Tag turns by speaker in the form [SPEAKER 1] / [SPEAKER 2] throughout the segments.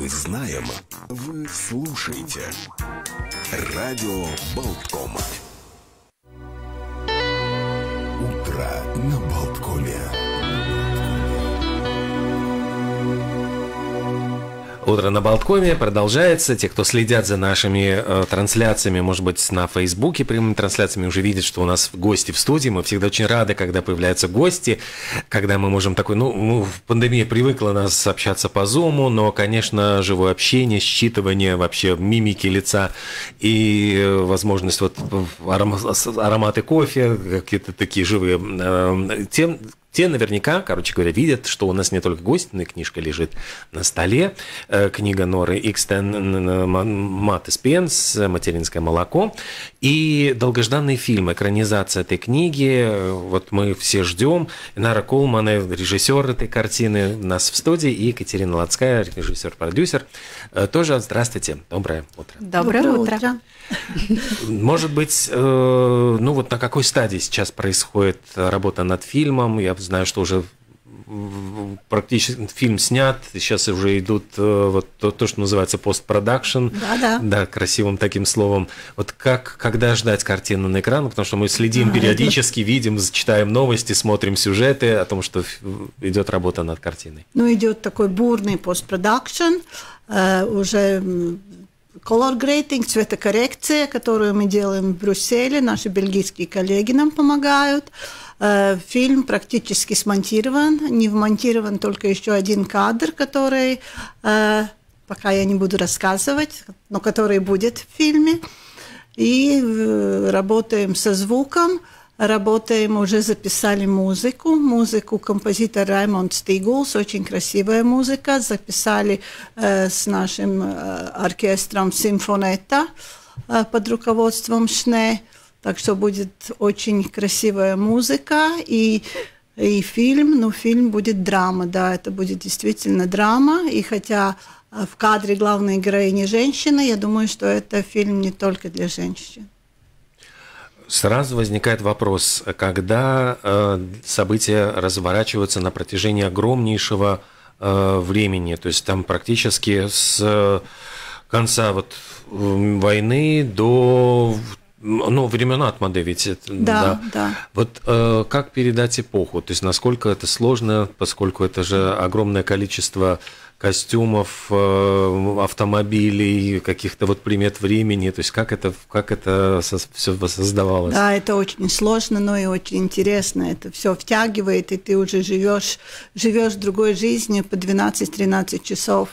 [SPEAKER 1] мы знаем, вы слушаете. Радио Болтком. Утро на Болткоме.
[SPEAKER 2] Утро на Болткоме продолжается. Те, кто следят за нашими трансляциями, может быть, на Фейсбуке прямыми трансляциями, уже видят, что у нас гости в студии. Мы всегда очень рады, когда появляются гости, когда мы можем такой... пандемия привыкла нас общаться по Зуму, но, конечно, живое общение, считывание вообще мимики лица и возможность ароматы кофе, какие-то такие живые... Те наверняка, короче говоря, видят, что у нас не только гость, но и книжка лежит на столе. Книга Норы Икстен «Мат и Спенс. Материнское молоко». И долгожданный фильм, экранизация этой книги. Вот мы все ждем. Нара Колман, режиссер этой картины, у нас в студии. И Екатерина Лацкая, режиссер-продюсер. Тоже здравствуйте. Доброе утро.
[SPEAKER 3] Доброе утро.
[SPEAKER 2] Может быть, на какой стадии сейчас происходит работа над фильмом? Я знаю, что уже практически фильм снят, сейчас уже идут то, что называется постпродакшн, да, красивым таким словом. Вот когда ждать картину на экран? Потому что мы следим периодически, видим, читаем новости, смотрим сюжеты о том, что идет работа над картиной.
[SPEAKER 3] Идет такой бурный постпродакшн, уже color grading, цветокоррекция, которую мы делаем в Брюсселе, наши бельгийские коллеги нам помогают. Фильм практически смонтирован, не вмонтирован только еще один кадр, который, пока я не буду рассказывать, но который будет в фильме. И работаем со звуком, уже записали музыку композитор Раймонд Стигулс, очень красивая музыка, записали с нашим оркестром Симфонета под руководством Шне. Так что будет очень красивая музыка и фильм, но фильм будет драма, да, это будет действительно драма. И хотя в кадре главной героини женщина, я думаю, что это фильм не только для женщин.
[SPEAKER 2] Сразу возникает вопрос, когда события разворачиваются на протяжении огромнейшего времени, то есть там практически с конца войны до... времен Атмады ведь.
[SPEAKER 3] Да.
[SPEAKER 2] Вот как передать эпоху? То есть насколько это сложно, поскольку это же огромное количество костюмов, автомобилей, каких-то примет времени. То есть как это все создавалось?
[SPEAKER 3] Да, это очень сложно, но и очень интересно. Это все втягивает, и ты уже живешь другой жизнью по 12-13 часов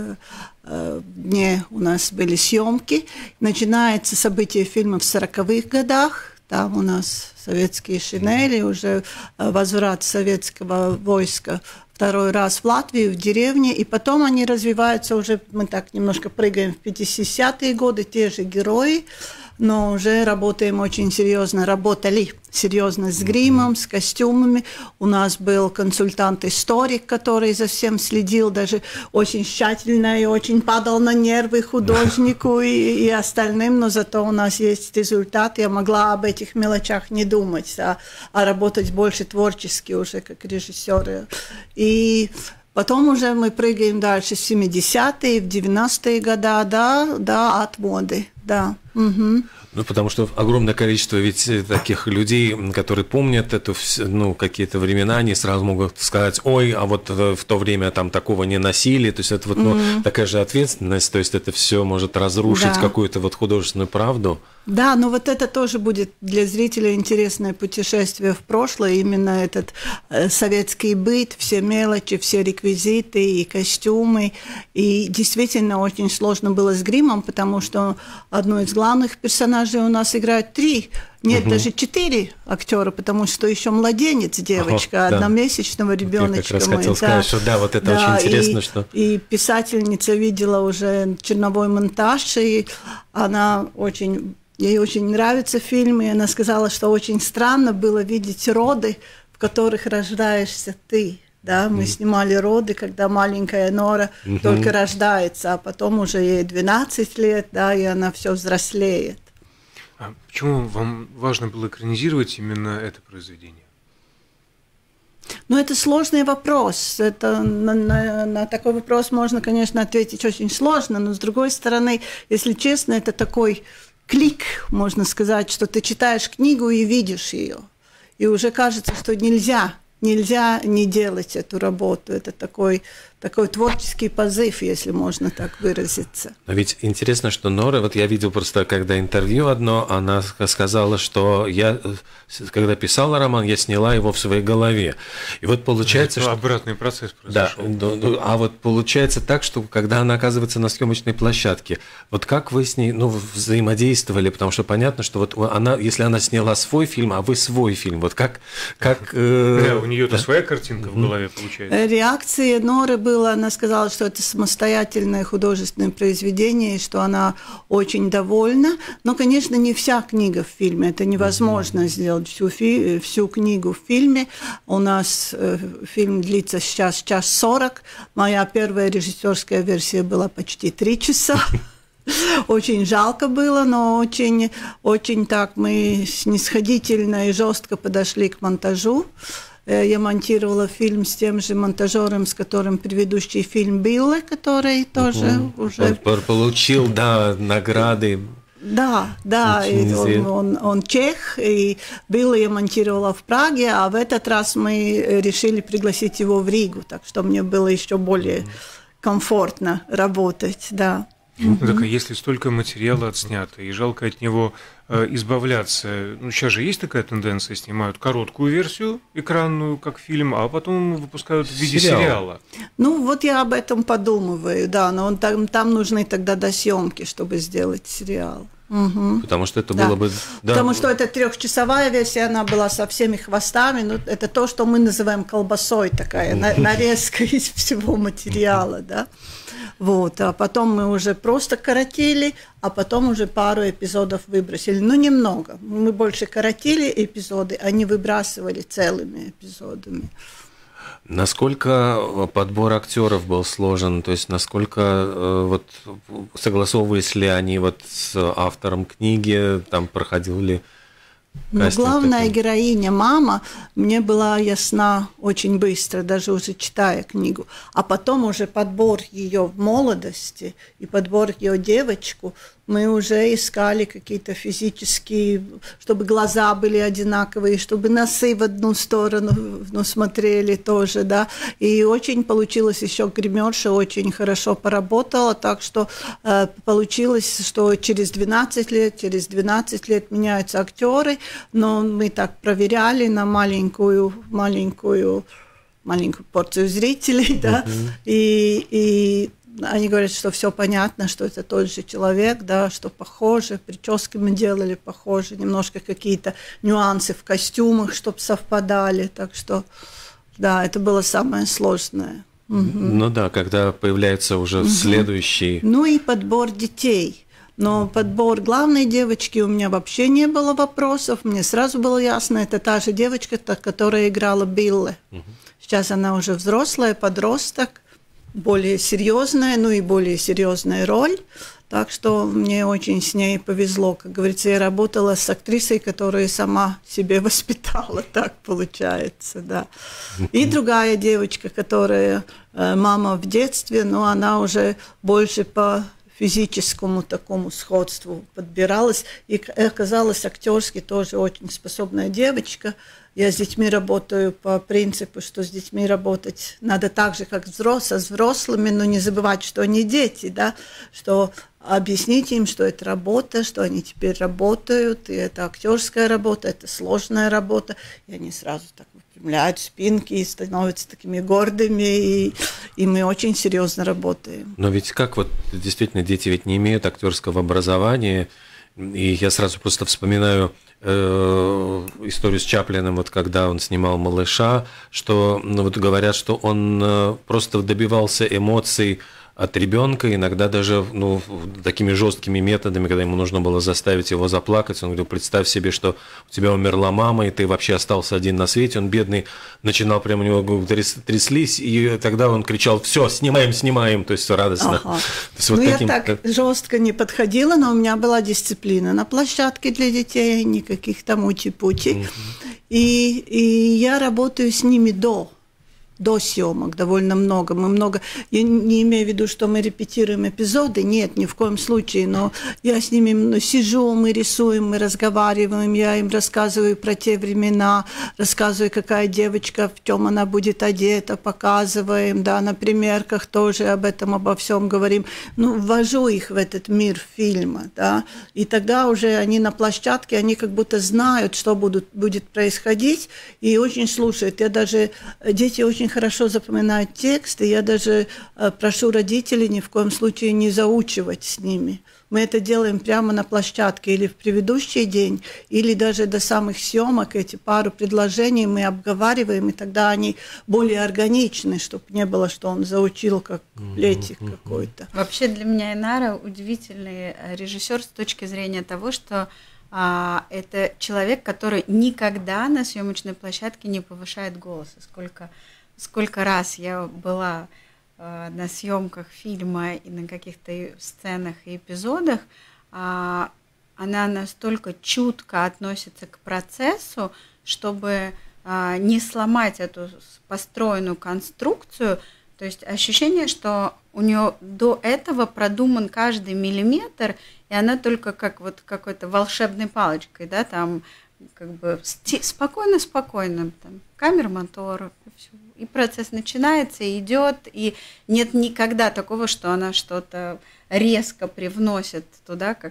[SPEAKER 3] в дне у нас были съемки. Начинается событие фильма в 40-х годах. Там у нас советские шинели, уже возврат советского войска второй раз в Латвию, в деревне, и потом они развиваются уже, мы так немножко прыгаем в 50-е годы, те же герои, но уже работаем очень серьезно, работали серьезно с гримом, с костюмами. У нас был консультант-историк, который за всем следил, даже очень тщательно и очень падал на нервы художнику и остальным, но зато у нас есть результат. Я могла об этих мелочах не думать, а работать больше творчески уже как режиссер. И потом уже мы прыгаем дальше в 70-е, в 90-е годы, от моды, да. Угу.
[SPEAKER 2] Потому что огромное количество ведь таких людей, которые помнят какие-то времена, они сразу могут сказать: ой, а вот в то время там такого не носили. То есть это такая же ответственность, то есть это все может разрушить какую-то художественную правду.
[SPEAKER 3] Да, но это тоже будет для зрителя интересное путешествие в прошлое, именно этот советский быт, все мелочи, все реквизиты и костюмы. И действительно очень сложно было с гримом, потому что одну из главных персонажей у нас играют 3, даже 4 актера, потому что еще младенец, девочка, одномесячного ребеночка.
[SPEAKER 2] Я как раз хотел сказать, что это очень интересно.
[SPEAKER 3] И писательница видела уже черновой монтаж, и ей очень нравятся фильмы, и она сказала, что очень странно было видеть роды, в которых рождаешься ты. Да, мы снимали роды, когда маленькая Нора только рождается, а потом уже ей 12 лет, да, и она все взрослеет.
[SPEAKER 4] А почему вам важно было экранизировать именно это произведение?
[SPEAKER 3] Ну, это сложный вопрос. Это, на такой вопрос можно, конечно, ответить очень сложно, но, с другой стороны, если честно, это такой клик, можно сказать, что ты читаешь книгу и видишь ее. И уже кажется, что нельзя не делать эту работу. Это такой творческий позыв, если можно так выразиться.
[SPEAKER 2] Но ведь интересно, что Нора, вот я видел просто, когда интервью одно, она сказала, что я, когда писала роман, я сняла его в своей голове. И вот получается,
[SPEAKER 4] это
[SPEAKER 2] что...
[SPEAKER 4] обратный процесс произошел.
[SPEAKER 2] Да, а вот получается так, что когда она оказывается на съемочной площадке, вот как вы с ней, взаимодействовали, потому что понятно, что вот она, если она сняла свой фильм, а вы свой фильм, вот как
[SPEAKER 4] Да, у нее-то своя картинка в голове получается.
[SPEAKER 3] Реакция Норы была, она сказала, что это самостоятельное художественное произведение, и что она очень довольна. Но, конечно, не вся книга в фильме. Это невозможно сделать всю книгу в фильме. У нас фильм длится сейчас 1:40. Моя первая режиссерская версия была почти 3 часа. Очень жалко было, но очень так мы снисходительно и жестко подошли к монтажу. Я монтировала фильм с тем же монтажером, с которым предыдущий фильм Билле, который тоже уже...
[SPEAKER 2] Он получил, награды.
[SPEAKER 3] Да, и он чех, и Билле я монтировала в Праге, а в этот раз мы решили пригласить его в Ригу, так что мне было еще более комфортно работать, да.
[SPEAKER 4] Так, а если столько материала отснято, и жалко от него избавляться, сейчас же есть такая тенденция, снимают короткую версию, экранную, как фильм, а потом выпускают в виде сериала.
[SPEAKER 3] Ну, вот я об этом подумываю, да, но там нужны тогда досъемки, чтобы сделать сериал. Угу.
[SPEAKER 2] Потому что это было бы...
[SPEAKER 3] Потому что это 3-часовая версия, она была со всеми хвостами, это то, что мы называем колбасой, такая нарезка из всего материала, да. Вот, а потом мы уже просто коротили, а потом уже пару эпизодов выбросили. Немного. Мы больше коротили эпизоды, а не выбрасывали целыми эпизодами.
[SPEAKER 2] Насколько подбор актеров был сложен? То есть насколько согласовывались ли они с автором книги, там проходил ли кастинг?
[SPEAKER 3] Главная героиня, мама, мне была ясна очень быстро, даже уже читая книгу. А потом уже подбор ее в молодости и подбор ее девочку, мы уже искали какие-то физические, чтобы глаза были одинаковые, чтобы носы в одну сторону смотрели тоже, да. И очень получилось, еще гримерша очень хорошо поработала, так что получилось, что через 12 лет меняются актеры, но мы так проверяли на маленькую порцию зрителей, да, и они говорят, что все понятно, что это тот же человек, да, что похоже, прически мы делали похоже, немножко какие-то нюансы в костюмах, чтобы совпадали, так что, да, это было самое сложное.
[SPEAKER 2] Ну да, когда появляется уже следующий...
[SPEAKER 3] Ну и подбор детей. Но подбор главной девочки у меня вообще не было вопросов, мне сразу было ясно, это та же девочка, которая играла Билле. Сейчас она уже взрослая, подросток, более серьезная, и более серьезная роль. Так что мне очень с ней повезло. Как говорится, я работала с актрисой, которая сама себе воспитала, так получается, да. И другая девочка, которая мама в детстве, но она уже больше по физическому такому сходству подбиралась. И оказалась актерски тоже очень способная девочка. Я с детьми работаю по принципу, что с детьми работать надо так же, как со взрослыми, но не забывать, что они дети, да, что объяснить им, что это работа, что они теперь работают, и это актерская работа, это сложная работа, и они сразу так выпрямляют спинки и становятся такими гордыми, и мы очень серьезно работаем.
[SPEAKER 2] Но ведь как действительно дети ведь не имеют актерского образования, и я сразу просто вспоминаю историю с Чаплиным, когда он снимал «Малыша», что говорят, что он просто добивался эмоций от ребенка, иногда даже такими жесткими методами, когда ему нужно было заставить его заплакать. Он говорил: представь себе, что у тебя умерла мама, и ты вообще остался один на свете. Он, бедный, начинал, прямо у него тряслись, и тогда он кричал: все, снимаем, то есть радостно.
[SPEAKER 3] Ага. То есть, я так жестко не подходила, но у меня была дисциплина на площадке для детей, никаких там ути-пути. и я работаю с ними до съемок довольно много. Я не имею в виду, что мы репетируем эпизоды, нет, ни в коем случае, но я с ними сижу, мы рисуем, мы разговариваем, я им рассказываю про те времена, рассказываю, какая девочка, в чем она будет одета, показываем, да, на примерках тоже обо всем говорим, ввожу их в этот мир фильма, да, и тогда уже они на площадке, они как будто знают, что будет происходить, и очень слушают. Дети очень хорошо запоминают текст, и я даже прошу родителей ни в коем случае не заучивать с ними. Мы это делаем прямо на площадке или в предыдущий день, или даже до самых съемок эти пару предложений мы обговариваем, и тогда они более органичны, чтобы не было, что он заучил как летик какой-то.
[SPEAKER 5] Вообще для меня Инара удивительный режиссер с точки зрения того, что это человек, который никогда на съемочной площадке не повышает голос. Сколько раз я была на съемках фильма и на каких-то сценах и эпизодах, она настолько чутко относится к процессу, чтобы не сломать эту построенную конструкцию. То есть ощущение, что у нее до этого продуман каждый миллиметр, и она только как вот какой-то волшебной палочкой, да, там как бы спокойно, там, камера, мотор, и процесс начинается, и идет, и нет никогда такого, что она что-то резко привносит туда, как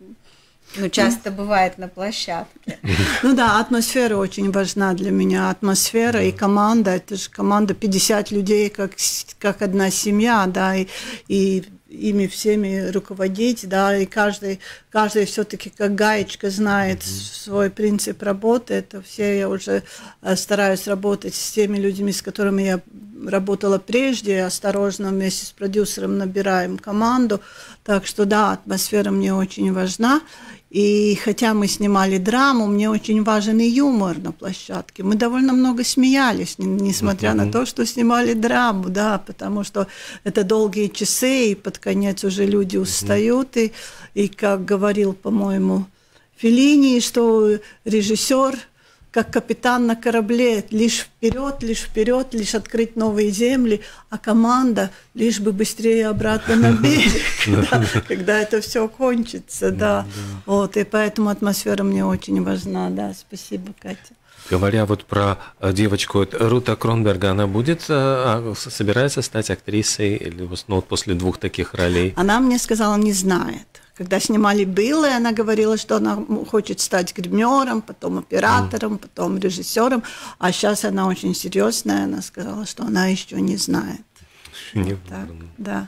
[SPEAKER 5] часто бывает на площадке.
[SPEAKER 3] Да, атмосфера очень важна для меня. Атмосфера и команда, это же команда 50 людей, как одна семья, да, и ими всеми руководить, да, и каждый все-таки как гаечка знает свой принцип работы. Это все я уже стараюсь работать с теми людьми, с которыми я работала прежде, осторожно вместе с продюсером набираем команду. Так что да, атмосфера мне очень важна. И хотя мы снимали драму, мне очень важен и юмор на площадке. Мы довольно много смеялись, несмотря на то, что снимали драму, да, потому что это долгие часы, и под конец уже люди устают. И как говорил, по-моему, Феллини, что режиссер как капитан на корабле, лишь вперед, лишь открыть новые земли, а команда лишь бы быстрее обратно на берег, когда это все кончится, да. Вот, и поэтому атмосфера мне очень важна, да, спасибо, Катя.
[SPEAKER 2] Говоря вот про девочку Рута Кронберга, она собирается стать актрисой или после 2 таких ролей?
[SPEAKER 3] Она мне сказала, не знает. Когда снимали «Биллы», она говорила, что она хочет стать гримером, потом оператором, потом режиссером, а сейчас она очень серьезная, она сказала, что она еще не знает. Так, да.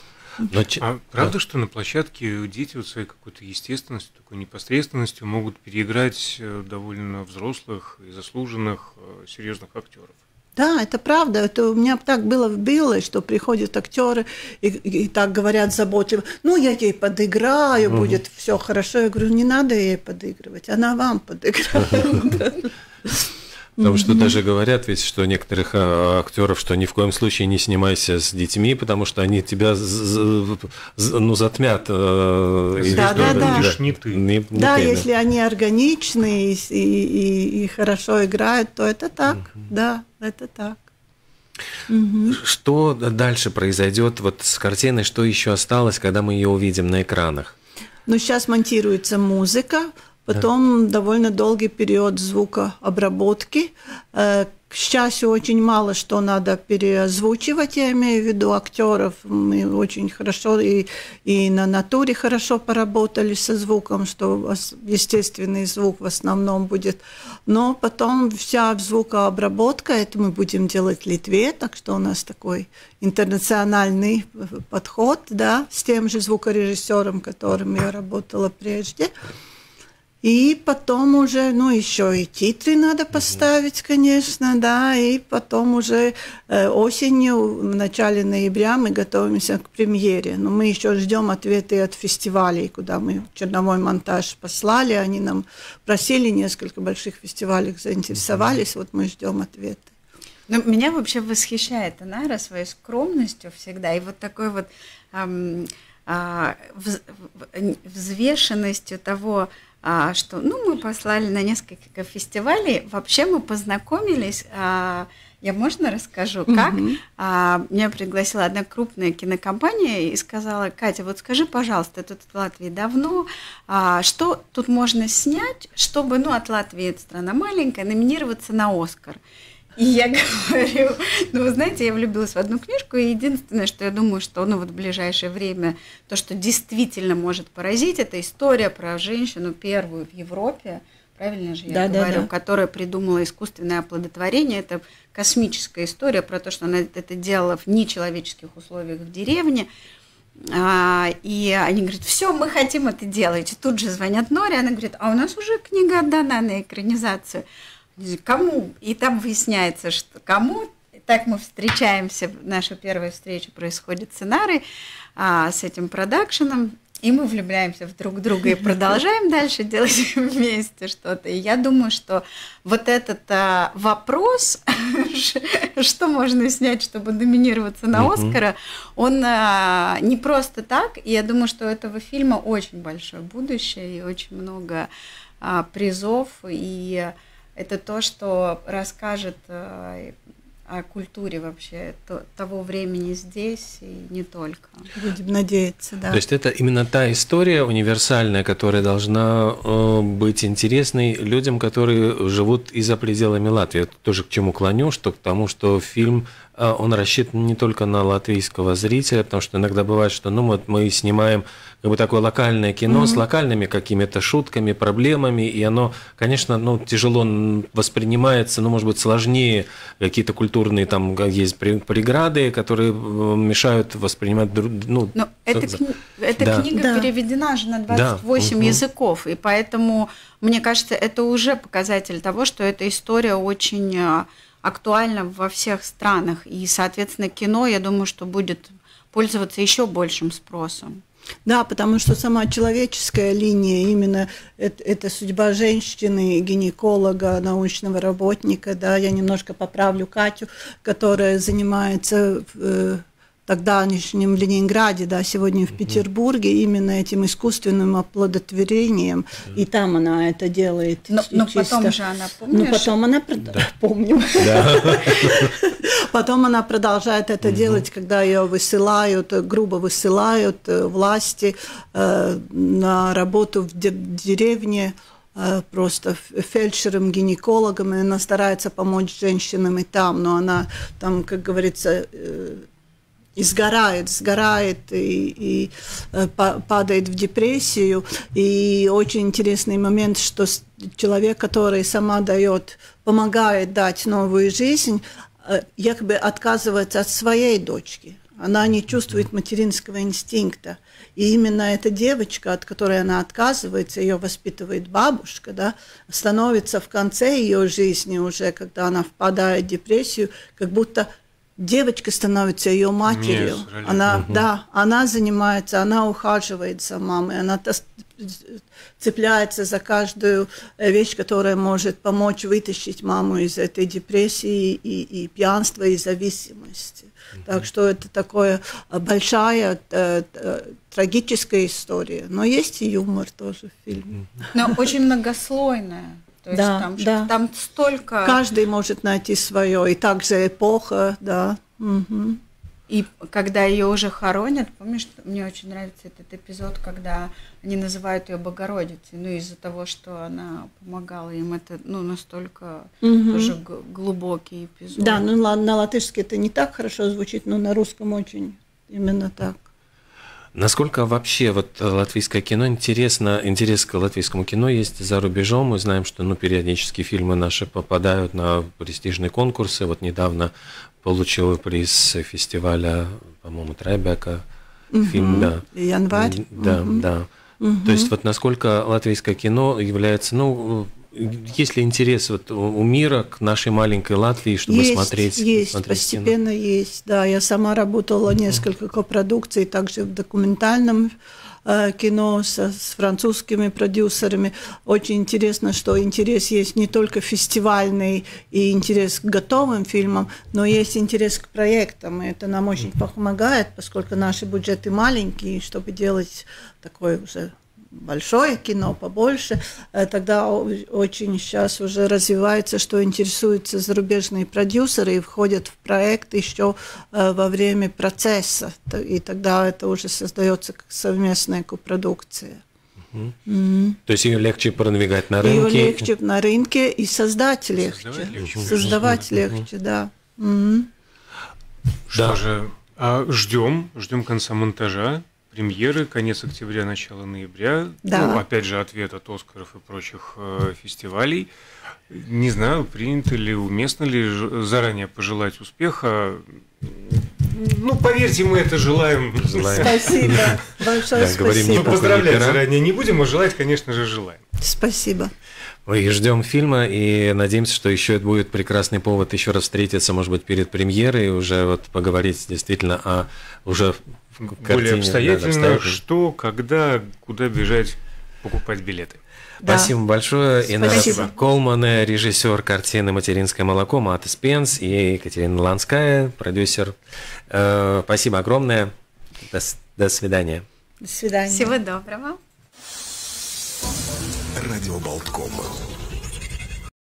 [SPEAKER 4] А правда, что на площадке дети вот своей какой-то естественностью, такой непосредственностью могут переиграть довольно взрослых и заслуженных серьезных актеров?
[SPEAKER 3] Да, это правда. Это у меня так было в «Биллы», что приходят актеры и так говорят заботливо, я ей подыграю, будет все хорошо. Я говорю, не надо ей подыгрывать, она вам подыграет.
[SPEAKER 2] Потому что даже говорят ведь, что некоторых актеров, что ни в коем случае не снимайся с детьми, потому что они тебя затмят.
[SPEAKER 3] Да, если они органичны и хорошо играют, то это так, да, это так.
[SPEAKER 2] Что дальше произойдет вот с картиной, что еще осталось, когда мы ее увидим на экранах?
[SPEAKER 3] Сейчас монтируется музыка. Потом довольно долгий период звукообработки. К счастью, очень мало что надо переозвучивать, я имею в виду актеров. Мы очень хорошо и на натуре хорошо поработали со звуком, что естественный звук в основном будет. Но потом вся звукообработка, это мы будем делать в Литве, так что у нас такой интернациональный подход, да, с тем же звукорежиссером, которым я работала прежде. И потом уже, еще и титры надо поставить, конечно, да, и потом уже осенью, в начале ноября мы готовимся к премьере. Но мы еще ждем ответы от фестивалей, куда мы черновой монтаж послали, они нам просили, несколько больших фестивалей заинтересовались, вот мы ждем ответы.
[SPEAKER 5] Меня вообще восхищает Инара своей скромностью всегда, и вот такой вот взвешенностью того, что, мы послали на несколько фестивалей. Вообще мы познакомились, я можно расскажу, как? Меня пригласила одна крупная кинокомпания и сказала: Катя, вот скажи, пожалуйста, ты тут в Латвии давно, что тут можно снять, чтобы, от Латвии, это страна маленькая, номинироваться на «Оскар». И я говорю, вы знаете, я влюбилась в одну книжку, и единственное, что я думаю, что в ближайшее время то, что действительно может поразить, это история про женщину первую в Европе, правильно же я говорю, которая придумала искусственное оплодотворение. Это космическая история про то, что она это делала в нечеловеческих условиях в деревне. И они говорят: все, мы хотим это делать. И тут же звонят Норе, она говорит: у нас уже книга отдана на экранизацию. Кому? И там выясняется, что кому. Так мы встречаемся, наша первая встреча происходит с Инарой, с этим продакшеном, и мы влюбляемся в друг друга и продолжаем дальше делать вместе что-то. И я думаю, что вот этот вопрос, что можно снять, чтобы номинироваться на «Оскара», он не просто так, и я думаю, что у этого фильма очень большое будущее и очень много призов, и это то, что расскажет о культуре вообще того времени здесь и не только.
[SPEAKER 3] Будем надеяться, да.
[SPEAKER 2] То есть это именно та история универсальная, которая должна быть интересной людям, которые живут и за пределами Латвии. Я тоже к чему клоню, что к тому, что фильм, он рассчитан не только на латвийского зрителя, потому что иногда бывает, что мы снимаем такое локальное кино с локальными какими-то шутками, проблемами, и оно, конечно, тяжело воспринимается, может быть, сложнее, какие-то культурные там есть преграды, которые мешают воспринимать.
[SPEAKER 5] Но эта книга переведена же на 28 языков, и поэтому, мне кажется, это уже показатель того, что эта история очень актуальна во всех странах, и, соответственно, кино, я думаю, что будет пользоваться еще большим спросом.
[SPEAKER 3] Да, потому что сама человеческая линия, именно это судьба женщины, гинеколога, научного работника, да, я немножко поправлю Катю, которая занимается тогдашнем Ленинграде, да, сегодня в Петербурге, именно этим искусственным оплодотворением, и там она это делает.
[SPEAKER 5] Но потом же она, помнишь?
[SPEAKER 3] Потом она, помню. Потом она продолжает это делать, когда ее высылают, грубо высылают власти на работу в деревне, просто фельдшером, гинекологом, и она старается помочь женщинам и там, но она там, как говорится, и сгорает и падает в депрессию. И очень интересный момент, что человек, который сама помогает дать новую жизнь, якобы отказывается от своей дочки. Она не чувствует материнского инстинкта. И именно эта девочка, от которой она отказывается, ее воспитывает бабушка, да, становится в конце ее жизни уже, когда она впадает в депрессию, как будто девочка становится ее матерью. Она занимается, она ухаживает за мамой, она цепляется за каждую вещь, которая может помочь вытащить маму из этой депрессии и пьянства, и зависимости. Так что это такая большая трагическая история. Но есть и юмор тоже в фильме.
[SPEAKER 5] Но очень многослойная. То есть там столько...
[SPEAKER 3] Каждый может найти свое, и также эпоха, да.
[SPEAKER 5] И когда ее уже хоронят, помнишь, мне очень нравится этот эпизод, когда они называют ее Богородицей, из-за того, что она помогала им, это настолько уже глубокий эпизод.
[SPEAKER 3] Да, на латышский это не так хорошо звучит, но на русском очень именно так.
[SPEAKER 2] Насколько вообще латвийское кино интерес к латвийскому кино есть за рубежом? Мы знаем, что периодически фильмы наши попадают на престижные конкурсы. Недавно получил приз фестиваля, по-моему, Трайбека фильм, да.
[SPEAKER 3] Январь.
[SPEAKER 2] Да. То есть насколько латвийское кино является, есть ли интерес у мира к нашей маленькой Латвии, чтобы смотреть
[SPEAKER 3] постепенно
[SPEAKER 2] кино?
[SPEAKER 3] Есть, да. Я сама работала несколько копродукций, также в документальном кино с французскими продюсерами. Очень интересно, что интерес есть не только фестивальный и интерес к готовым фильмам, но есть интерес к проектам. И это нам очень помогает, поскольку наши бюджеты маленькие, чтобы делать такой уже большое кино, побольше, тогда очень сейчас уже развивается, что интересуются зарубежные продюсеры и входят в проект еще во время процесса, и тогда это уже создается как совместная копродукция.
[SPEAKER 2] То есть ее легче продвигать на рынке?
[SPEAKER 3] Ее легче на рынке, и создать легче. Создавать легче, да.
[SPEAKER 4] Что же, ждем конца монтажа, премьеры, конец октября, начало ноября.
[SPEAKER 3] Да.
[SPEAKER 4] Ну, опять же, ответ от Оскаров и прочих фестивалей. Не знаю, принято ли, уместно ли заранее пожелать успеха. Ну, поверьте, мы это желаем.
[SPEAKER 3] Спасибо. Большое спасибо.
[SPEAKER 4] Мы поздравлять заранее не будем, а желать, конечно же, желаем.
[SPEAKER 3] Спасибо.
[SPEAKER 2] Мы ждем фильма и надеемся, что еще это будет прекрасный повод еще раз встретиться, может быть, перед премьерой, и уже вот поговорить действительно о уже картине.
[SPEAKER 4] Более обстоятельно, что, когда, куда бежать, покупать билеты.
[SPEAKER 3] Да.
[SPEAKER 2] Спасибо большое.
[SPEAKER 3] Спасибо.
[SPEAKER 2] Инна Колман, режиссер картины «Материнское молоко», Матис Пенс, и Екатерина Ланская, продюсер. Спасибо огромное. До свидания.
[SPEAKER 3] До свидания.
[SPEAKER 5] Всего доброго.
[SPEAKER 1] Радио Болткома.